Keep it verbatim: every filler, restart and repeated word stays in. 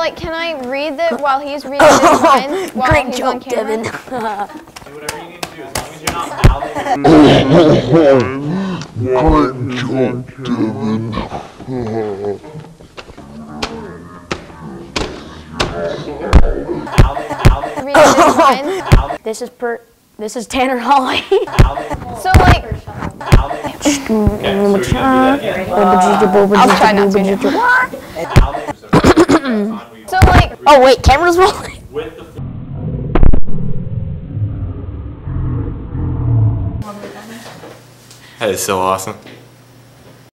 like, can I read it while he's reading his lines while Great he's joke, on camera? Devin. Do whatever you need to do, as long as you're not mouthing. Great job, Devin. Reading his lines. This is per. This is Tanner Holley. So like, Okay, so we're gonna do that again. I'll try not to. So like, Oh wait, camera's rolling. With the That is so awesome.